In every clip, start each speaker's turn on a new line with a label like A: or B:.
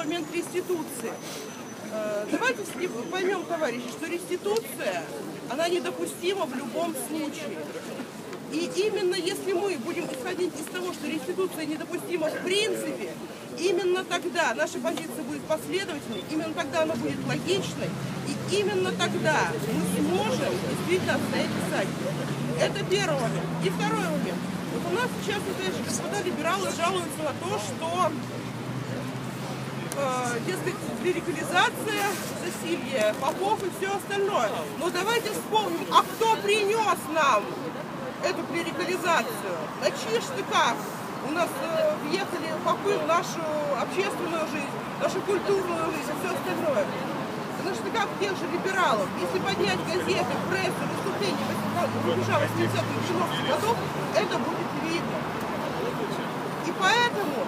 A: момент реституции. Давайте поймем, товарищи, что реституция, она недопустима в любом случае. И именно если мы будем исходить из того, что реституция недопустима в принципе, именно тогда наша позиция будет последовательной, именно тогда она будет логичной, и именно тогда мы сможем действительно отстоять писать. Это первый момент. И второй момент. Вот у нас сейчас, опять же, господа либералы жалуются на то, что, дескать, клерикализация, засилье попов и все остальное. Но давайте вспомним, а кто принес нам эту клерикализацию? На чьих штыках у нас въехали попы в нашу общественную жизнь, нашу культурную жизнь и все остальное? На штыках тех же либералов. Если поднять газеты, прессу, выступления рубежа 80-х, 90-х годов, это будет видно. И поэтому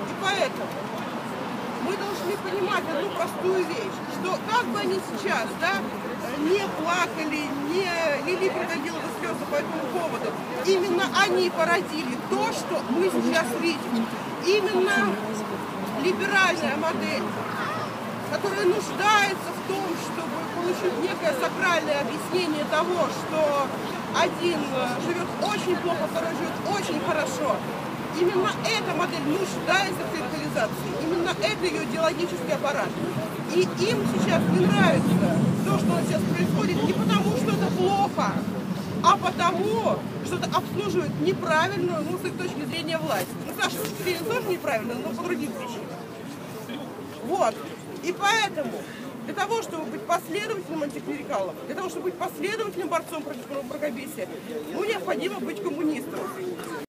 A: мы должны понимать одну простую вещь, что как бы они сейчас, да, не плакали, не лили крокодиловые слезы по этому поводу, именно они породили то, что мы сейчас видим. Именно либеральная модель, которая нуждается в том, чтобы получить некое сакральное объяснение того, что один живет очень плохо, второй живет очень хорошо. Именно эта модель нуждается в клерикализации, именно это ее идеологический аппарат. И им сейчас не нравится то, что сейчас происходит, не потому, что это плохо, а потому, что это обслуживает неправильную, с их точки зрения, власть. С нашей точки зрения тоже неправильно, но по другим причинам. Вот. И поэтому, для того, чтобы быть последовательным антиклерикалом, для того, чтобы быть последовательным борцом против мракобесия, необходимо быть коммунистом.